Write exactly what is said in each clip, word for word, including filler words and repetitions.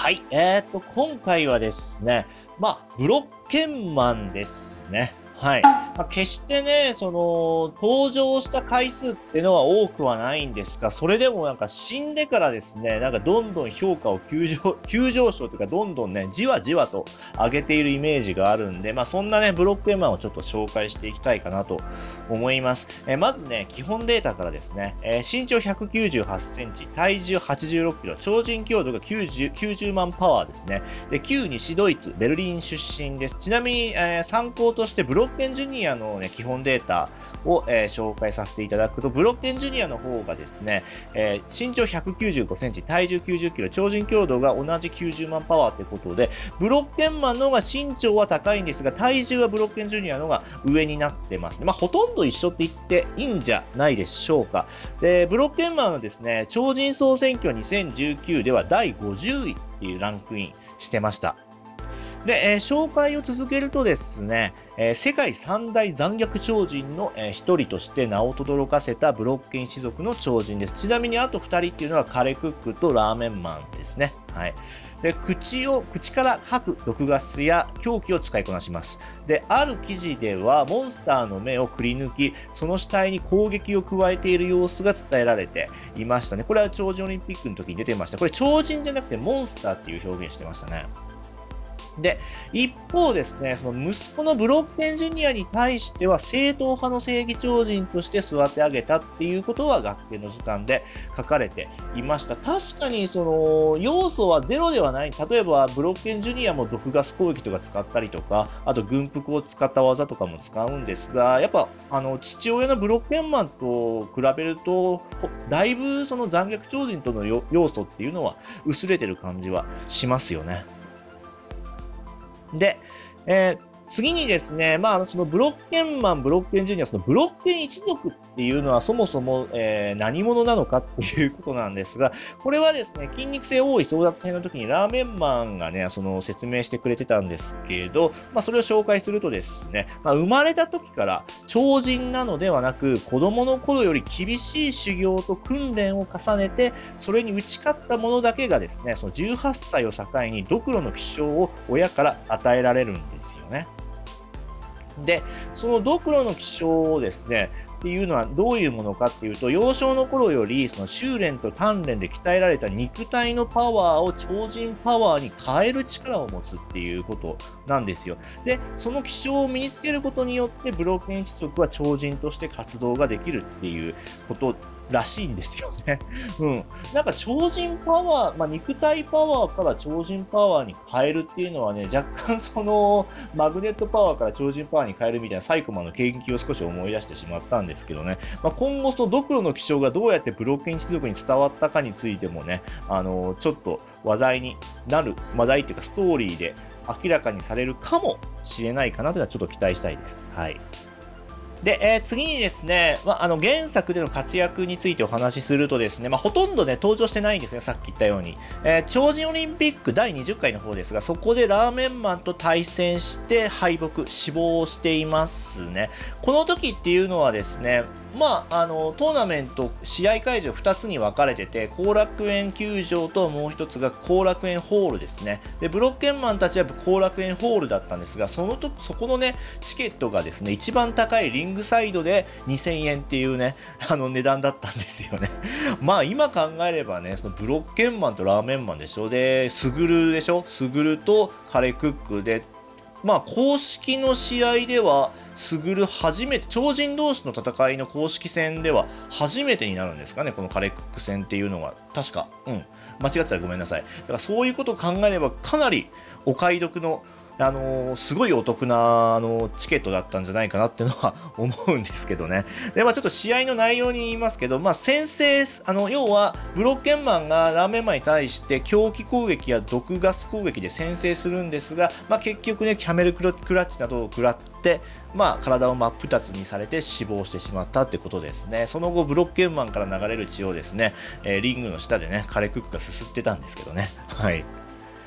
はい。えーと、今回はですね、まあ、ブロッケンマンですね。はい。まあ、決してね、その、登場した回数っていうのは多くはないんですが、それでもなんか死んでからですね、なんかどんどん評価を急上、急上昇というか、どんどんね、じわじわと上げているイメージがあるんで、まあそんなね、ブロッケンマンをちょっと紹介していきたいかなと思います。えーまずね、基本データからですね、えー身長ひゃくきゅうじゅうはちセンチ、体重はちじゅうろっキロ、超人強度がきゅうじゅう、きゅうじゅうまんパワーですね。で、旧西ドイツ、ベルリン出身です。ちなみに、えー参考としてブロッケンジュニアの、ね、基本データを、えー紹介させていただくと、ブロッケンジュニアの方がですね、えー身長ひゃくきゅうじゅうごセンチ、体重きゅうじゅっキロ、超人強度が同じきゅうじゅうまんパワーということで、ブロッケンマンの方が身長は高いんですが、体重はブロッケンジュニアの方が上になってますね。まあ、ほとんど一緒って言っていいんじゃないでしょうか。で、ブロッケンマンはですね、超人総選挙にせんじゅうきゅうではだいごじゅういっていうランクインしてました。で、えー紹介を続けるとですね、えー世界三大残虐超人の、えー一人として名を轟かせたブロッケン一族の超人です。ちなみにあと二人っていうのはカレクックとラーメンマンですね。はい。で、口を、口から吐く毒ガスや凶器を使いこなします。で、ある記事では、モンスターの目をくり抜き、その死体に攻撃を加えている様子が伝えられていましたね。これは超人オリンピックの時に出てました。これ超人じゃなくてモンスターっていう表現してましたね。で、一方ですね、その息子のブロッケンジュニアに対しては正統派の正義超人として育て上げたっていうことは学研の図鑑で書かれていました。確かにその要素はゼロではない。例えばブロッケンジュニアも毒ガス攻撃とか使ったりとか、あと軍服を使った技とかも使うんですが、やっぱあの父親のブロッケンマンと比べると、ほだいぶその残虐超人とのよ要素っていうのは薄れてる感じはしますよね。で、えー次にですね、まあ、そのブロッケンマン、ブロッケンジュニア、そのブロッケン一族っていうのはそもそも、えー何者なのかっていうことなんですが、これはですね、筋肉性多い争奪戦の時にラーメンマンがね、その説明してくれてたんですけど、まあ、それを紹介するとですね、まあ、生まれた時から超人なのではなく、子供の頃より厳しい修行と訓練を重ねて、それに打ち勝った者だけがですね、そのじゅうはっさいを境にドクロの気象を親から与えられるんですよね。で、そのドクロの気象をですね、っていうのはどういうものかっていうと、幼少の頃より、その修練と鍛錬で鍛えられた肉体のパワーを超人パワーに変える力を持つっていうことなんですよ。で、その気象を身につけることによって、ブロッケン一族は超人として活動ができるっていうことらしいんですよね。うん。なんか超人パワー、まあ、肉体パワーから超人パワーに変えるっていうのはね、若干その、マグネットパワーから超人パワーに変えるみたいなサイコマンの研究を少し思い出してしまったんですけどね。まあ、今後そのドクロの気象がどうやってブロッケン一族に伝わったかについてもね、あのーちょっと話題になる、話題っていうかストーリーで明らかにされるかもしれないかなというのはちょっと期待したいです。はい。で、えー次にですね、まあ、あの原作での活躍についてお話しするとですね、まあ、ほとんどね、登場してないんですね、さっき言ったように。えー超人オリンピックだいにじゅっかいの方ですが、そこでラーメンマンと対戦して敗北、死亡していますね。この時っていうのはですね、まあ、あの、トーナメント、試合会場ふたつに分かれてて、後楽園球場ともう一つが後楽園ホールですね。で、ブロッケンマンたちは後楽園ホールだったんですが、そのと、そこのね、チケットがですね、一番高いリングサイドでにせんえんっていうね、あの値段だったんですよね。まあ今考えればね、そのブロッケンマンとラーメンマンでしょ。で、スグルでしょ。スグルとカレクックで、まあ公式の試合では、スグル初めて、超人同士の戦いの公式戦では初めてになるんですかね、このカレクック戦っていうのは。確か。うん。間違ってたらごめんなさい。だからそういうことを考えれば、かなりお買い得の、あのーすごいお得な、あのーチケットだったんじゃないかなっていうのは思うんですけどね。で、まあちょっと試合の内容に言いますけど、まあ先制、あの、要は、ブロッケンマンがラーメンマンに対して狂気攻撃や毒ガス攻撃で先制するんですが、まあ結局ね、キャメルクラッチなどを食らって、まあ体を真っ二つにされて死亡してしまったってことですね。その後、ブロッケンマンから流れる血をですね、えーリングの下でね、カレクックがすすってたんですけどね。はい。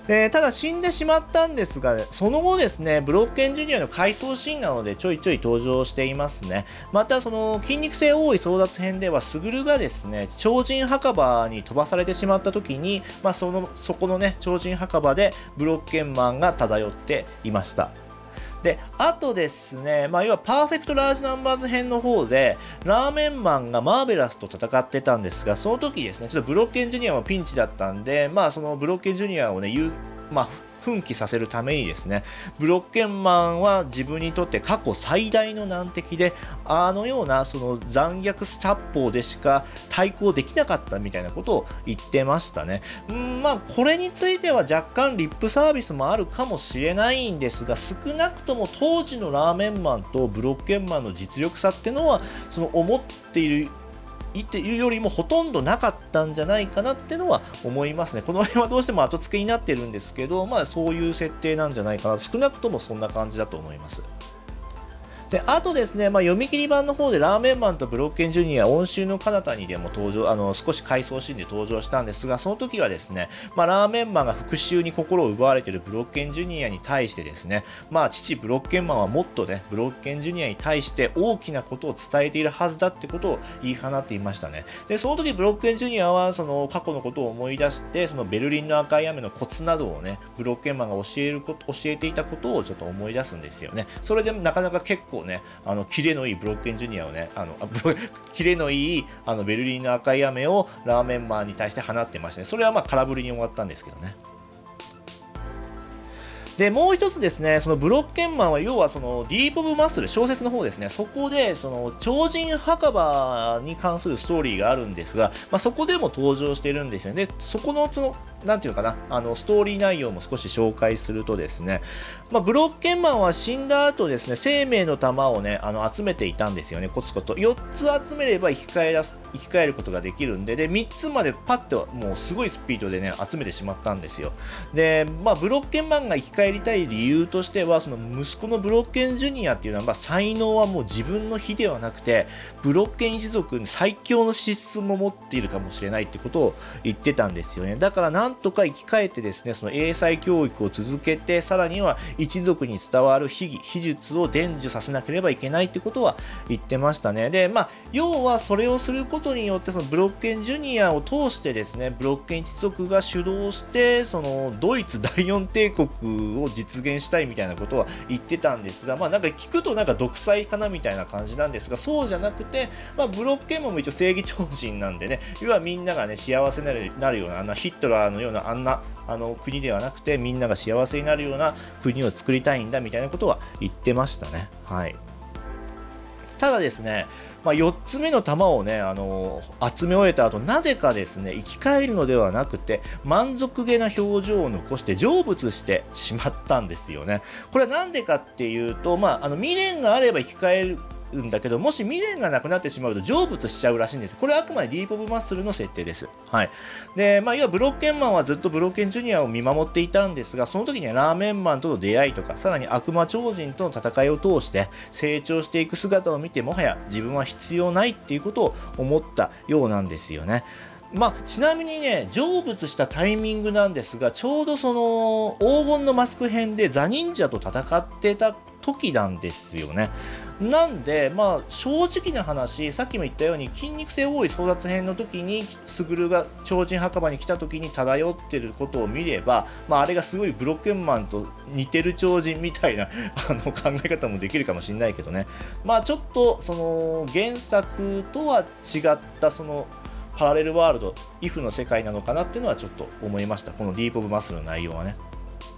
で、ただ死んでしまったんですが、その後ですね、ブロッケンジュニアの回想シーンなのでちょいちょい登場していますね。また、その筋肉性多い争奪編では、スグルがですね、超人墓場に飛ばされてしまった時に、まあ、その、そこのね、超人墓場でブロッケンマンが漂っていました。で、あとですね、まあ、要はパーフェクトラージナンバーズ編の方で、ラーメンマンがマーベラスと戦ってたんですが、その時ですね、ちょっとブロッケンジュニアもピンチだったんで、まあ、そのブロッケンジュニアをね、言う、まあ、奮起させるためにですね、ブロッケンマンは自分にとって過去最大の難敵で、あのようなその残虐殺法でしか対抗できなかったみたいなことを言ってましたね。うん、まあ、これについては若干リップサービスもあるかもしれないんですが、少なくとも当時のラーメンマンとブロッケンマンの実力差ってのは、その思っているっていうよりもほとんどなかったんじゃないかなってのは思いますね。この辺はどうしても後付けになってるんですけど、まあそういう設定なんじゃないかな。少なくともそんな感じだと思います。で、あとですね、まあ、読み切り版の方でラーメンマンとブロッケンジュニア、温州の彼方にでも登場、あの、少し回想シーンで登場したんですが、その時はですね、まあ、ラーメンマンが復讐に心を奪われているブロッケンジュニアに対してですね、まあ、父ブロッケンマンはもっとね、ブロッケンジュニアに対して大きなことを伝えているはずだってことを言い放っていましたね。で、その時ブロッケンジュニアは、その過去のことを思い出して、そのベルリンの赤い雨のコツなどをね、ブロッケンマンが教えること、教えていたことをちょっと思い出すんですよね。それでなかなか結構ね、あの、キレのいいブロッケンジュニアをね、あの、キレのいいあのベルリンの赤い雨をラーメンマンに対して放ってましたね。それはまあ空振りに終わったんですけどね。で、もう一つですね、そのブロッケンマンは要はそのディープオブマッスル、小説の方ですね、そこでその超人墓場に関するストーリーがあるんですが、まあ、そこでも登場してるんですよね。で、そこのその、なんていうのかな、あの、ストーリー内容も少し紹介するとですね、まあ、ブロッケンマンは死んだ後ですね、生命の玉をね、あの、集めていたんですよね、コツコツと。よっつ集めれば生き返らす、生き返ることができるんで、で、みっつまでパッともうすごいスピードでね、集めてしまったんですよ。で、まあ、ブロッケンマンが生き返りたい理由としては、その息子のブロッケンジュニアっていうのは、まあ、才能はもう自分の非ではなくて、ブロッケン一族に最強の資質も持っているかもしれないってことを言ってたんですよね。だからなんとか生き返ってですね、その英才教育を続けて、さらには一族に伝わる秘技、秘術を伝授させなければいけないってことは言ってましたね。で、まあ、要はそれをすることによって、そのブロッケンジュニアを通してですね、ブロッケン一族が主導して、そのドイツ第四帝国を実現したいみたいなことは言ってたんですが、まあなんか聞くとなんか独裁かなみたいな感じなんですが、そうじゃなくて、まあブロッケンマンも一応正義超人なんでね、要はみんながね、幸せになる、なるような、あんなヒットラーのようなあんなあの国ではなくて、みんなが幸せになるような国を作りたいんだみたいなことは言ってましたね。はい。ただですね、まあ、よっつめの玉をね、あのー、集め終えた後、なぜかですね、生き返るのではなくて、満足げな表情を残して成仏してしまったんですよね。これはなんでかっていうと、まあ、あの未練があれば生き返るんだけど、もし未練がなくなってしまうと成仏しちゃうらしいんです。これはあくまでディープオブマッスルの設定です。はい。で、まあ、要はブロッケンマンはずっとブロッケンジュニアを見守っていたんですが、その時にはラーメンマンとの出会いとか、さらに悪魔超人との戦いを通して成長していく姿を見て、もはや自分は必要ないっていうことを思ったようなんですよね。まあ、ちなみにね、成仏したタイミングなんですが、ちょうどその黄金のマスク編でザ忍者と戦ってた時なんですよね。なんで、まあ、正直な話、さっきも言ったように、筋肉性多い争奪編の時に、スグルが超人墓場に来た時に漂ってることを見れば、まあ、あれがすごいブロッケンマンと似てる超人みたいなあの考え方もできるかもしれないけどね。まあ、ちょっと、その、原作とは違った、その、パラレルワールド、イフの世界なのかなっていうのはちょっと思いました。このディープオブマッスルの内容はね。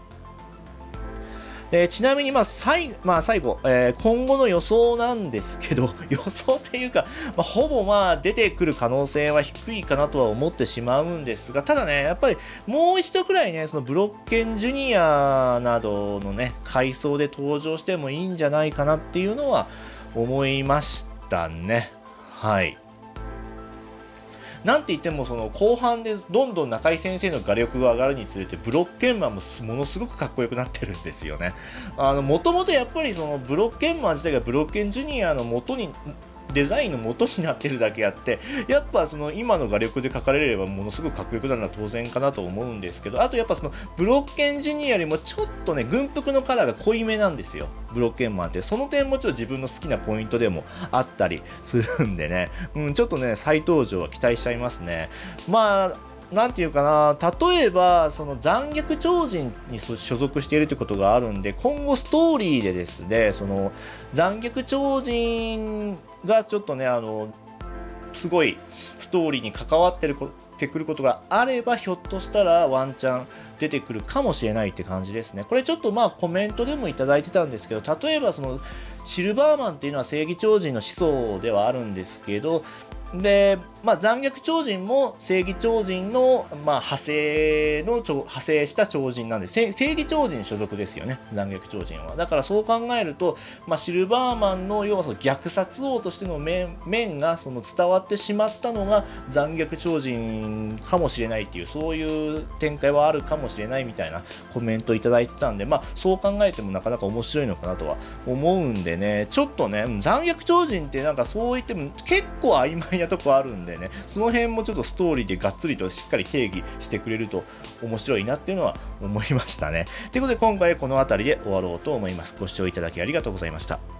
でちなみに、まあ最まあ、最後、えー、今後の予想なんですけど、予想っていうか、まあ、ほぼまあ出てくる可能性は低いかなとは思ってしまうんですが、ただね、やっぱりもう一度くらいね、そのブロッケンジュニアなどのね、回想で登場してもいいんじゃないかなっていうのは思いましたね。はい。なんて言ってもその後半でどんどん中井先生の画力が上がるにつれてブロッケンマンもものすごくかっこよくなってるんですよね。あのもともとやっぱりそのブロッケンマン自体がブロッケンジュニアの元にデザインの元になってるだけあって、やっぱその今の画力で描かれればものすごくかっこよくなるのは当然かなと思うんですけど、あとやっぱそのブロッケンジュニアよりもちょっとね、軍服のカラーが濃いめなんですよ、ブロッケンマンって。その点もちょっと自分の好きなポイントでもあったりするんでね、うん、ちょっとね、再登場は期待しちゃいますね。まあ、なんていうかな、例えば、その残虐超人に所属しているということがあるんで、今後ストーリーでですね、その残虐超人がちょっとね、あの、すごいストーリーに関わってるこてくることがあれば、ひょっとしたらワンチャン出てくるかもしれないって感じですね。これちょっとまあコメントでもいただいてたんですけど、例えばそのシルバーマンっていうのは正義超人の始祖ではあるんですけど、で、まあ、残虐超人も正義超人の、まあ、派生の派生した超人なんで、正義超人所属ですよね、残虐超人は。だからそう考えると、まあ、シルバーマンの要はその虐殺王としての面面がその伝わってしまったのが残虐超人かもしれないっていう、そういう展開はあるかもしれないみたいなコメントいただいてたんで、まあ、そう考えてもなかなか面白いのかなとは思うんでね、ちょっとね、残虐超人ってなんかそう言っても結構曖昧なとこあるんでね、その辺もちょっとストーリーでがっつりとしっかり定義してくれると面白いなっていうのは思いましたね。ということで今回この辺りで終わろうと思います。ご視聴いただきありがとうございました。